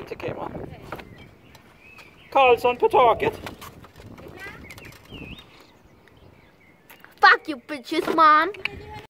Tequila. Karlsson på taket. Fuck you bitches, mom.